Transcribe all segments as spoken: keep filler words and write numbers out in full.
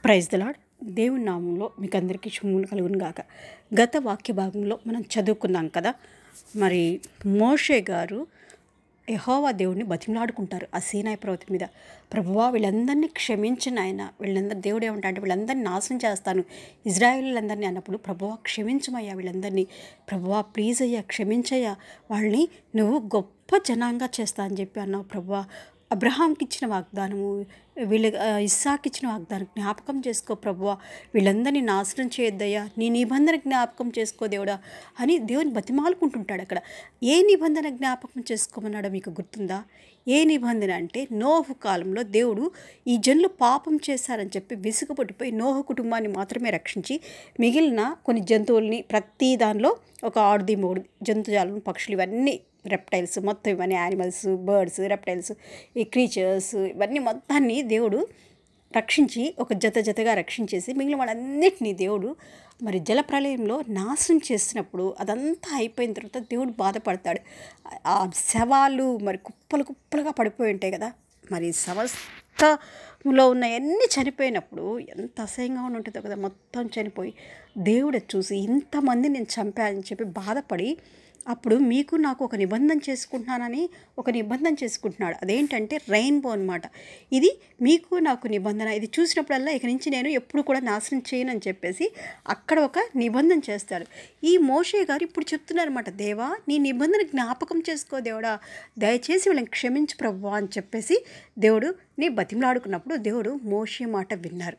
Praise the lord. దేవుని నామంలో మీకు అందరికీ శుభములు కలుగును గాక. గత వాక్య భాగంలో మనం చదువుకున్నాం కదా, మరి మోషే గారు యెహోవా దేవుడిని బతిమలాడుకుంటారు ఆ సీనాయి పర్వతం మీద. ప్రభువా, వీళ్ళందరినీ క్షమించిన ఆయన, వీళ్ళందరూ దేవుడు ఏమంటా అంటే వీళ్ళందరినీ నాశనం చేస్తాను ఇజ్రాయేలీలందరినీ అన్నప్పుడు, ప్రభువా క్షమించమయ్యా వీళ్ళందరినీ, ప్రభువా ప్లీజ్ అయ్యా క్షమించయ్యా, వాళ్ళని నువ్వు గొప్ప జనాంగా చేస్తా అని చెప్పి అన్నావు ప్రభువా. అబ్రహాంకి ఇచ్చిన వాగ్దానము, వీళ్ళ ఇస్సాకి ఇచ్చిన వాగ్దానం జ్ఞాపకం చేసుకో ప్రభువా, వీళ్ళందరినీ నాశనం చేయొద్దయ్యా, నీ నిబంధన జ్ఞాపకం చేసుకో దేవుడా అని దేవుని బతిమాలుకుంటుంటాడు. అక్కడ ఏ నిబంధన జ్ఞాపకం చేసుకోమన్నాడో మీకు గుర్తుందా? ఏ నిబంధన అంటే, నోహు కాలంలో దేవుడు ఈ జనులు పాపం చేశారని చెప్పి విసుగుపడిపోయి నోహు కుటుంబాన్ని మాత్రమే రక్షించి మిగిలిన కొన్ని జంతువుల్ని, ప్రతి దానిలో ఒక ఆడుది మూడు జంతుజాలను, పక్షులు, ఇవన్నీ రెప్టైల్స్ మొత్తం, ఇవన్నీ యానిమల్స్, బర్డ్స్, రెప్టైల్స్, ఈ క్రీచర్స్, ఇవన్నీ మొత్తాన్ని దేవుడు రక్షించి ఒక జత జతగా రక్షించేసి మిగిలిన వాళ్ళన్నిటినీ దేవుడు మరి జలప్రలయంలో నాశనం చేసినప్పుడు, అదంతా అయిపోయిన తర్వాత దేవుడు బాధపడతాడు. ఆ శవాలు మరి కుప్పలు కుప్పలుగా పడిపోయి ఉంటాయి కదా, మరి సమస్తలో ఉన్న అన్నీ చనిపోయినప్పుడు ఎంత అసహ్యంగా ఉంటుందో కదా, మొత్తం చనిపోయి దేవుడు చూసి ఇంతమంది నేను చంపాలని చెప్పి బాధపడి, అప్పుడు మీకు నాకు ఒక నిబంధన చేసుకుంటున్నానని ఒక నిబంధన చేసుకుంటున్నాడు. అదేంటంటే రెయిన్బో అనమాట. ఇది మీకు నాకు నిబంధన, ఇది చూసినప్పుడల్లా ఇక నుంచి నేను ఎప్పుడు కూడా నాశనం చేయను అని చెప్పేసి అక్కడ ఒక నిబంధన చేస్తాడు. ఈ మోషే గారు ఇప్పుడు చెప్తున్నారు అనమాట, దేవా నీ నిబంధన జ్ఞాపకం చేసుకో దేవుడా, దయచేసి వీళ్ళని క్షమించు ప్రభువా అని చెప్పేసి దేవుడు నీ బతిమలాడుకున్నప్పుడు దేవుడు మోషే మాట విన్నారు.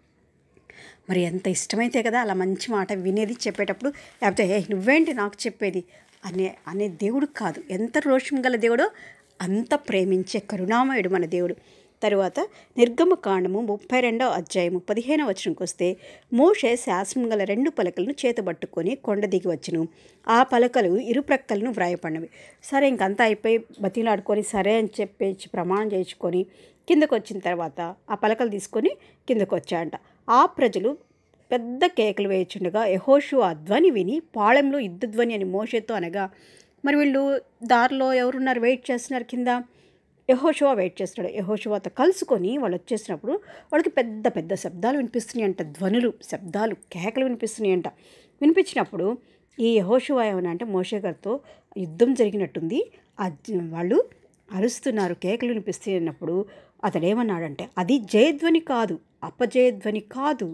మరి ఎంత ఇష్టమైతే కదా అలా మంచి మాట వినేది చెప్పేటప్పుడు, లేకపోతే ఏ నువ్వేంటి నాకు చెప్పేది అనే అనే దేవుడు కాదు. ఎంత రోషం గల దేవుడో అంత ప్రేమించే కరుణామయుడు మన దేవుడు. తరువాత నిర్గమకాండము ముప్పై రెండవ అధ్యాయము పదిహేనవ వచనంకి వస్తే, మోషే శాసనం గల రెండు పలకలను చేతబట్టుకొని కొండ దిగి వచ్చును, ఆ పలకలు ఇరుప్రక్కలను వ్రాయపడినవి. సరే ఇంకంతా అయిపోయి బతిలాడుకొని సరే అని చెప్పేసి ప్రమాణం చేయించుకొని కిందకు వచ్చిన తర్వాత ఆ పలకలు తీసుకొని కిందకు వచ్చాయంట. ఆ ప్రజలు పెద్ద కేకలు వేయచుండగా యెహోషువ ధ్వని విని పాళెంలో యుద్ధ ధ్వని అని మోషేతో అనగా, మరి వీళ్ళు దారిలో ఎవరున్నారు వెయిట్ చేస్తున్నారు కింద, యెహోషువ వెయిట్ చేస్తున్నాడు. యెహోషువతో కలుసుకొని వాళ్ళు వచ్చేసినప్పుడు వాళ్ళకి పెద్ద పెద్ద శబ్దాలు వినిపిస్తున్నాయి అంట, ధ్వనులు, శబ్దాలు, కేకలు వినిపిస్తున్నాయి అంట. వినిపించినప్పుడు ఈ యెహోషువ ఏమన్నా అంటే మోషే గారితో యుద్ధం జరిగినట్టుంది, వాళ్ళు అరుస్తున్నారు, కేకలు వినిపిస్తున్నాయి అన్నప్పుడు అతడు ఏమన్నాడంటే, అది జయధ్వని కాదు, అపజయధ్వని కాదు,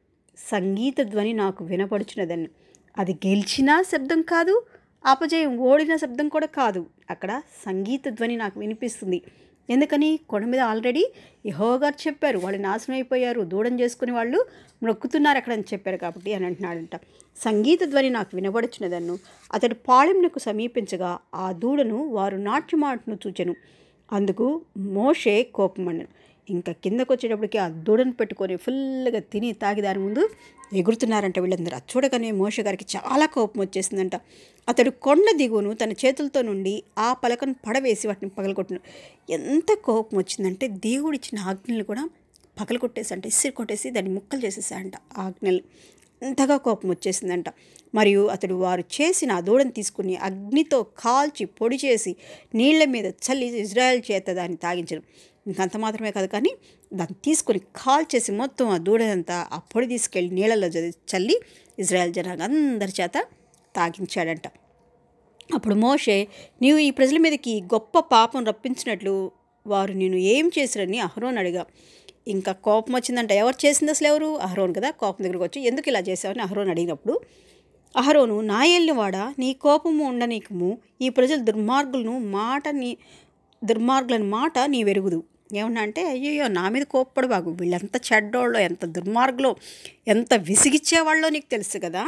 సంగీత ధ్వని నాకు వినపడుచున్నదని. అది గెలిచిన శబ్దం కాదు, అపజయం ఓడిన శబ్దం కూడా కాదు, అక్కడ సంగీత ధ్వని నాకు వినిపిస్తుంది. ఎందుకని? కొండ మీద ఆల్రెడీ యెహోవా గారు చెప్పారు, వాళ్ళు నాశనం అయిపోయారు, దూడం చేసుకుని వాళ్ళు మొక్కుతున్నారు అక్కడ అని చెప్పారు కాబట్టి అని అంటున్నాడంట. సంగీత ధ్వని నాకు వినబడుచున్నదన్ను. అతడు పాళెంనకు సమీపించగా ఆ దూడను వారు నాట్యమాటను చూచెను. అందుకు మోషే కోపమన్నాడు. ఇంకా కిందకు వచ్చేటప్పటికి ఆ దూడను పెట్టుకొని ఫుల్గా తిని తాగి దాని ముందు ఎగురుతున్నారంట వీళ్ళందరూ. అది చూడగానే మోషే గారికి చాలా కోపం వచ్చేసిందంట. అతడు కొండ దిగువను తన చేతులతో నుండి ఆ పలకను పడవేసి వాటిని పగలగొట్టిన. ఎంత కోపం వచ్చిందంటే దేవుడిచ్చిన ఆజ్ఞలు కూడా పగలగొట్టేసి అంటే ఇసిరి కొట్టేసి దాన్ని ముక్కలు చేసేసాయంట ఆజ్ఞలు. అంతగా కోపం వచ్చేసిందంట. మరియు అతడు వారు చేసిన ఆ దూడను తీసుకుని అగ్నితో కాల్చి పొడి చేసి నీళ్ల మీద చల్లి ఇజ్రాయెల్ చేత దాన్ని తాగించను. ఇంకంత మాత్రమే కాదు, కానీ దాన్ని తీసుకొని కాల్ చేసి మొత్తం ఆ దూడనంతా ఆ పొడి తీసుకెళ్ళి నీళ్ళలో చల్లి ఇజ్రాయెల్ జనాంగ అందరి చేత తాగించాడంట. అప్పుడు మోషే, నీవు ఈ ప్రజల మీదకి గొప్ప పాపం రప్పించినట్లు వారు నేను ఏం చేసిరని అహరోన్ అడిగా. ఇంకా కోపం వచ్చిందంట. ఎవరు చేసింది అసలు ఎవరు? అహరోన్ కదా. కోపం దగ్గరకు వచ్చి ఎందుకు ఇలా చేసావని అహరోన్ అడిగినప్పుడు, అహరోను, నా ఏళ్ళవాడా నీ కోపము ఉండనీకము, ఈ ప్రజలు దుర్మార్గులను మాట నీ దుర్మార్గులని మాట నీ వెరుగుదు. ఏమన్నా అంటే, అయ్యయ్యో నా మీద కోప్పడబాగు, వీళ్ళెంత చెడ్డోళ్ళో, ఎంత దుర్మార్గులో, ఎంత విసిగిచ్చేవాళ్ళో నీకు తెలుసు కదా.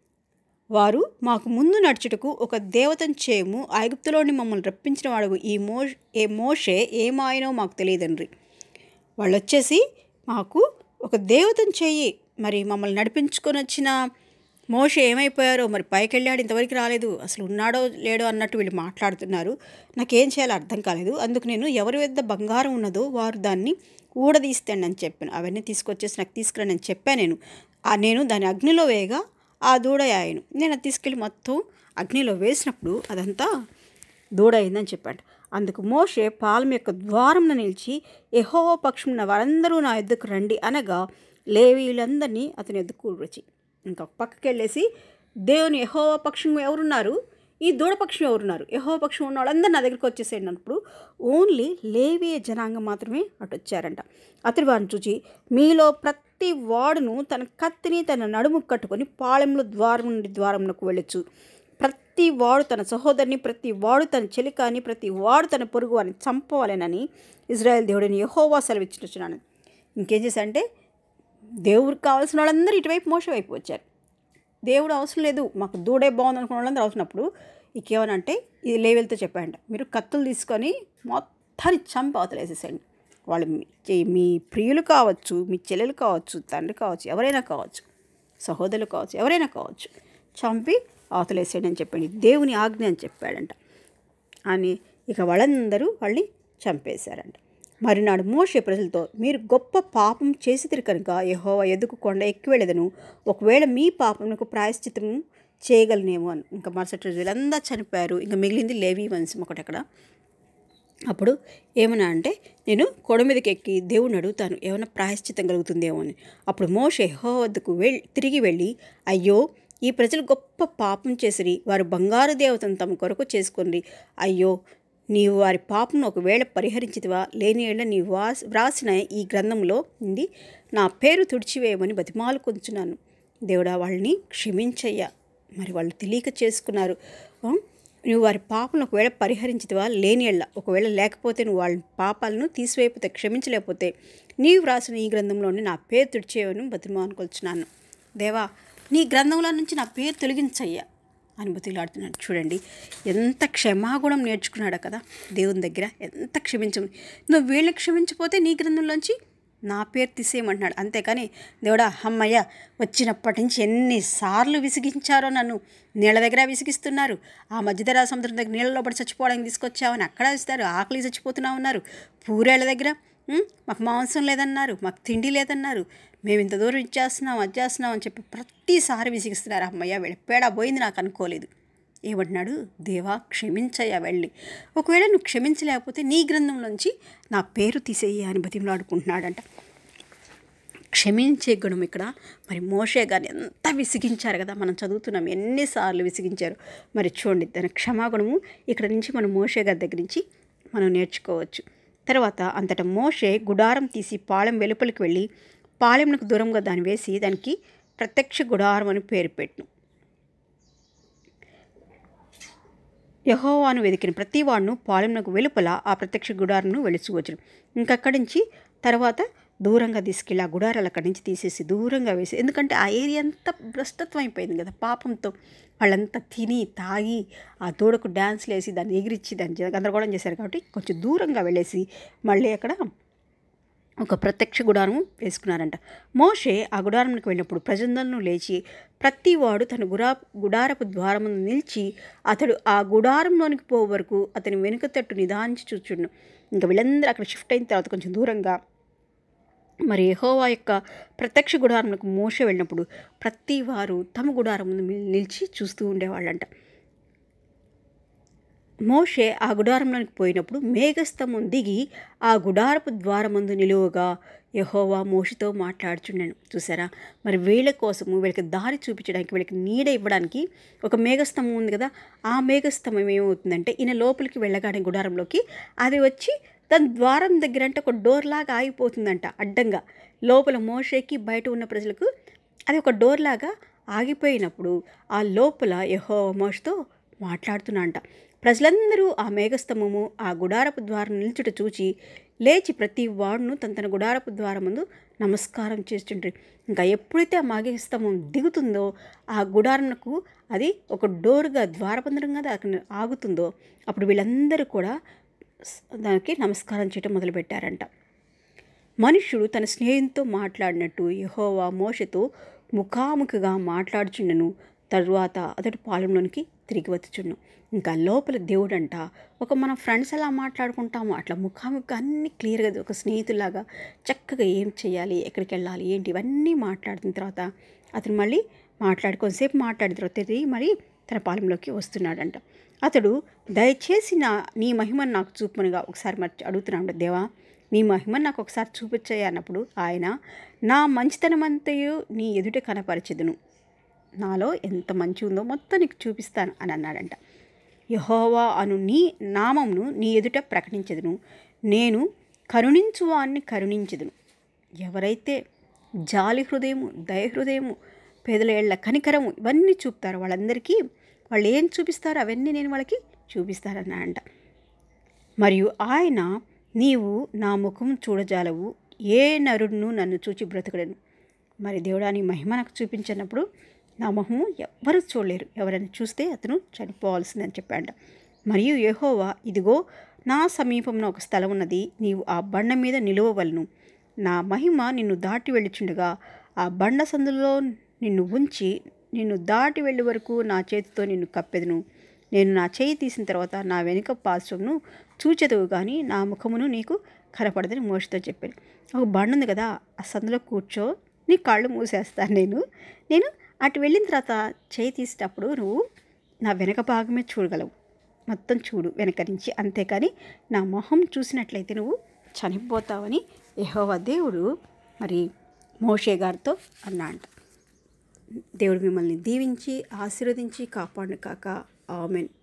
వారు మాకు ముందు నడుచుటకు ఒక దేవతను చేయము, ఐగుప్తులోని మమ్మల్ని రప్పించిన వాడు ఈ మో ఏ మోషే ఏమాయనో మాకు తెలియదండ్రి. వాళ్ళు వచ్చేసి మాకు ఒక దేవతను చెయ్యి, మరి మమ్మల్ని నడిపించుకొని వచ్చిన మోషే ఏమైపోయారో, మరి పైకి వెళ్ళాడు ఇంతవరకు రాలేదు, అసలు ఉన్నాడో లేడో అన్నట్టు వీళ్ళు మాట్లాడుతున్నారు. నాకేం చేయాలో అర్థం కాలేదు. అందుకు నేను ఎవరి వద్ద బంగారం ఉన్నదో వారు దాన్ని ఊడదీస్తాను అని చెప్పాను. అవన్నీ తీసుకొచ్చేసి నాకు తీసుకురాని అని చెప్పాను నేను. నేను దాన్ని అగ్నిలో వేయగా ఆ దూడ ఆయను. నేను అది తీసుకెళ్ళి మొత్తం అగ్నిలో వేసినప్పుడు అదంతా దూడ అయిందని చెప్పాడు. అందుకు మోషే పాలెం యొక్క ద్వారంను నిలిచి యెహోవా పక్షమున వారందరూ నా ఎద్దుకు రండి అనగా లేవీయులందరినీ అతని ఎద్దుకు కూర్చి ఇంకొక పక్కకి వెళ్ళేసి దేవుని యెహోవా పక్షం ఎవరున్నారు, ఈ దూడపక్షం ఎవరున్నారు, యెహోవా పక్షం ఉన్న వాళ్ళందరూ నా దగ్గరికి వచ్చేసేయండి అన్నప్పుడు ఓన్లీ లేవీయ జనాంగం మాత్రమే అటు వచ్చారంట. అతడు వారిని చూచి మీలో ప్రతి వాడును తన కత్తిని తన నడుము కట్టుకొని పాళెంలో ద్వారం నుండి ద్వారంలోకి వెళ్ళొచ్చు. ప్రతి వాడు తన సహోదరిని, ప్రతి వాడు తన చెలికాని, ప్రతి వాడు తన పొరుగు వారిని చంపవాలేనని ఇజ్రాయెల్ దేవుడిని యెహోవా సెలవిచ్చుచున్నాను. ఇంకేం చేశారంటే దేవుడికి కావాల్సిన వాళ్ళందరూ ఇటువైపు మోషే వైపు వచ్చారు. దేవుడు అవసరం లేదు, మాకు దూడే బాగుంది అనుకున్న వాళ్ళందరూ అవసరప్పుడు ఇంకేమనంటే ఇది లేవెళ్తూ చెప్పాడంట, మీరు కత్తులు తీసుకొని మొత్తాన్ని చంపి అవతలేసేసేయండి. వాళ్ళు మీ ప్రియులు కావచ్చు, మీ చెల్లెలు కావచ్చు, తండ్రి కావచ్చు, ఎవరైనా కావచ్చు, సహోదరులు కావచ్చు, ఎవరైనా కావచ్చు, చంపి అవతలేసేయండి అని చెప్పండి, దేవుని ఆజ్ఞ అని చెప్పాడంట. అని ఇక వాళ్ళందరూ వాళ్ళని చంపేశారంట. మరునాడు మోషే ప్రజలతో మీరు గొప్ప పాపం చేసితిరి కనుక యెహోవా ఎద్దుకు కొండ ఎక్కి వెళ్ళదను, ఒకవేళ మీ పాపమునకు ప్రాయశ్చిత్తం చేయగలనేమో అని. ఇంకా మరుసటి రోజు వీళ్ళందరూ చనిపోయారు. ఇంకా మిగిలింది లేవీ వంశం ఒకటి అక్కడ. అప్పుడు ఏమన్నా అంటే నేను కొండ మీదకి ఎక్కి దేవుడిని అడుగుతాను ఏమైనా ప్రాయశ్చిత్తం కలుగుతుందేమో అని. అప్పుడు మోషే యెహోవా వద్దకు వెళ్ళి తిరిగి వెళ్ళి అయ్యో ఈ ప్రజలు గొప్ప పాపం చేసిరి, వారు బంగారు దేవతను తమ కొరకు చేసుకొని, అయ్యో నీవు వారి పాపను ఒకవేళ పరిహరించితివా, లేని ఏళ్ళ నీవు వాస్ వ్రాసిన ఈ గ్రంథంలో ఉంది నా పేరు తుడిచివేయమని బతిమాలు కొంచున్నాను. దేవుడా వాళ్ళని క్షమించయ్యా, మరి వాళ్ళు తెలియక చేసుకున్నారు. నువ్వు వారి పాపను ఒకవేళ పరిహరించితివా, లేని ఏళ్ళ ఒకవేళ లేకపోతే నువ్వు వాళ్ళ పాపాలను తీసివేయకపోతే క్షమించలేకపోతే నీవు వ్రాసిన ఈ గ్రంథంలోని నా పేరు తుడిచేయమని బతిమాలు కొలుచున్నాను. దేవా నీ గ్రంథంలో నుంచి నా పేరు తొలగించయ్యా అని బతిలాడుతున్నాడు. చూడండి ఎంత క్షమాగుణం నేర్చుకున్నాడు కదా దేవుని దగ్గర, ఎంత క్షమించము. నువ్వు వీళ్ళని క్షమించకపోతే నీ గ్రంథంలోంచి నా పేరు తీసేయమంటున్నాడు. అంతేకాని దేవుడా అమ్మయ్య వచ్చినప్పటి నుంచి ఎన్నిసార్లు విసిగించారో నన్ను, నీళ్ళ దగ్గర విసిగిస్తున్నారు, ఆ మధ్యధరా సముద్రం దగ్గర నీళ్ళలో పడి చచ్చిపోవడానికి తీసుకొచ్చావని అక్కడ ఇస్తారు, ఆకలి చచ్చిపోతున్నా ఉన్నారు, పూరేళ్ళ దగ్గర మాకు మాంసం లేదన్నారు, మాకు తిండి లేదన్నారు, మేము ఇంత దూరం ఇచ్చేస్తున్నాం అది చేస్తున్నాం అని చెప్పి ప్రతిసారి విసిగిస్తున్నారు. అమ్మయ్య వీళ్ళ పేడ పోయింది నాకు అనుకోలేదు. ఏమంటున్నాడు, దేవా క్షమించయ్యా వెళ్ళి, ఒకవేళ నువ్వు క్షమించలేకపోతే నీ గ్రంథంలోంచి నా పేరు తీసేయ్యా అని బతిమలాడుకుంటున్నాడంట. క్షమించే గుణం ఇక్కడ మరి మోషే గారిని ఎంత విసిగించారు కదా, మనం చదువుతున్నాం ఎన్నిసార్లు విసిగించారు. మరి చూడండి తన క్షమాగుణము ఇక్కడ నుంచి మనం మోషే గారి దగ్గర నుంచి మనం నేర్చుకోవచ్చు. తర్వాత అంతటా మోషే గుడారం తీసి పాలెం వెలుపలికి వెళ్ళి పాలెంకు దూరంగా దాన్ని వేసి దానికి ప్రత్యక్ష గుడారం అని పేరు పెట్టు. యెహోవాను వెతికిన ప్రతివాడును పాలెంకు వెలుపల ఆ ప్రత్యక్ష గుడారంను వెలుచుకొచ్చును. ఇంకక్కడి నుంచి తర్వాత దూరంగా తీసుకెళ్ళి ఆ గుడారాలు అక్కడి నుంచి తీసేసి దూరంగా వేసి, ఎందుకంటే ఆ ఏరియా అంతా భ్రష్టత్వం అయిపోయింది కదా పాపంతో, వాళ్ళంతా తిని తాగి ఆ దూడకు డ్యాన్స్లు వేసి దాన్ని ఎగిరించి దాన్ని గందరగోళం చేశారు. కాబట్టి కొంచెం దూరంగా వెళ్ళేసి మళ్ళీ అక్కడ ఒక ప్రత్యక్ష గుడారం వేసుకున్నారంట. మోషే ఆ గుడారంకి వెళ్ళినప్పుడు ప్రజలందరూ లేచి ప్రతి వాడు తన గుడా గుడారపు ద్వారము నిలిచి అతడు ఆ గుడారంలోనికి పోయే వరకు అతని వెనుక తట్టు నిదానించి చూచుండు. ఇంకా వీళ్ళందరూ అక్కడ షిఫ్ట్ అయిన తర్వాత కొంచెం దూరంగా మరి యెహోవా యొక్క ప్రత్యక్ష గుడారంకు మోషే వెళ్ళినప్పుడు ప్రతి వారు తమ గుడారం ముందు నిలిచి చూస్తూ ఉండేవాళ్ళంట. మోషే ఆ గుడారంలోనికి పోయినప్పుడు మేఘస్తంభం దిగి ఆ గుడారపు ద్వారమందు నిలువగా యెహోవా మోషేతో మాట్లాడుచుండెను. చూసారా, మరి వీళ్ళ కోసము వీళ్ళకి దారి చూపించడానికి వీళ్ళకి నీడ ఇవ్వడానికి ఒక మేఘస్తంభం ఉంది కదా, ఆ మేఘస్తంభం ఏమవుతుందంటే ఈయన లోపలికి వెళ్ళగానే గుడారంలోకి అది వచ్చి దాని ద్వారం దగ్గర అంటే ఒక డోర్ లాగా ఆగిపోతుందంట అడ్డంగా. లోపల మోషేకి బయట ఉన్న ప్రజలకు అది ఒక డోర్ లాగా ఆగిపోయినప్పుడు ఆ లోపల యెహోవా మోషేతో మాట్లాడుతున్నా. ప్రజలందరూ ఆ మేఘస్తంభము ఆ గుడారపు ద్వారం నిల్చుట చూచి లేచి ప్రతి వాడును తన తన గుడారపు ద్వారం ముందు నమస్కారం చేస్తుండ్రి. ఇంకా ఎప్పుడైతే ఆ మేఘస్తంభం దిగుతుందో ఆ గుడారంకు అది ఒక డోర్గా ద్వారబంధంగా అక్కడ ఆగుతుందో అప్పుడు వీళ్ళందరూ కూడా దానికి నమస్కారం చేయటం మొదలుపెట్టారంట. మనుష్యుడు తన స్నేహితుతో మాట్లాడినట్టు యెహోవా మోషేతో ముఖాముఖిగా మాట్లాడుచుండెను. తరువాత అతడు పాలెంలోనికి తిరిగి వచ్చుచుండు. ఇంకా లోపల దేవుడంట ఒక మన ఫ్రెండ్స్ ఎలా మాట్లాడుకుంటామో అట్లా ముఖాముఖిగా అన్నీ క్లియర్గా ఒక స్నేహితులాగా చక్కగా ఏం చేయాలి, ఎక్కడికి వెళ్ళాలి, ఏంటి ఇవన్నీ మాట్లాడిన తర్వాత అతను మళ్ళీ మాట్లాడుకొనిసేపు మాట్లాడిన తర్వాత మరి తన పాలెంలోకి వస్తున్నాడంట. అతడు దయచేసి నా నీ మహిమను నాకు చూపనుగా ఒకసారి మరి అడుగుతున్నాడు. దేవా, నీ మహిమను నాకు ఒకసారి చూపించాయి అన్నప్పుడు ఆయన, నా మంచితనమంతయు నీ ఎదుట కనపరచెదను, నాలో ఎంత మంచి ఉందో మొత్తం నీకు చూపిస్తాను అని అన్నాడంట. యెహోవా అను నీ నామమును నీ ఎదుట ప్రకటించెదను, నేను కరుణించు వాణ్ణి కరుణించెదను. ఎవరైతే జాలి హృదయము, దయ హృదయము, పేదల ఏళ్ల కనికరము ఇవన్నీ చూపుతారో వాళ్ళందరికీ వాళ్ళు ఏం చూపిస్తారో అవన్నీ నేను వాళ్ళకి చూపిస్తారన్నాడంట. మరియు ఆయన, నీవు నా ముఖం చూడజాలవు, ఏ నరుడును నన్ను చూచి బ్రతకడను. మరి దేవుడా, నీ మహిమ నాకు చూపించినప్పుడు నా మొహము ఎవ్వరూ చూడలేరు, ఎవరైనా చూస్తే అతను చనిపోవాల్సిందని చెప్పాడంట. మరియు యెహోవా, ఇదిగో నా సమీపంలో ఒక స్థలం ఉన్నది, నీవు ఆ బండ మీద నిలువవలను. నా మహిమ నిన్ను దాటి వెళ్ళుచుండగా ఆ బండ సందులో నిన్ను ఉంచి నిన్ను దాటి వెళ్ళే వరకు నా చేతితో నిన్ను కప్పెదను. నేను నా చేయి తీసిన తర్వాత నా వెనుక పార్శ్వమును చూచెదవు, కానీ నా ముఖమును నీకు కనపడదని మోషతో చెప్పాను. ఒక బండ ఉంది కదా, ఆ సందులో కూర్చో, నీ కాళ్ళు మూసేస్తాను నేను నేను అటు వెళ్ళిన తర్వాత చేయి తీసేటప్పుడు నువ్వు నా వెనక భాగమే చూడగలవు, మొత్తం చూడు వెనక నుంచి, అంతేకాని నా మొహం చూసినట్లయితే నువ్వు చనిపోతావని యెహోవా దేవుడు మరి మోషే గారితో అన్నాడు. దేవుడు మిమ్మల్ని దీవించి ఆశీర్వదించి కాపాడును కాక. ఆమెన్.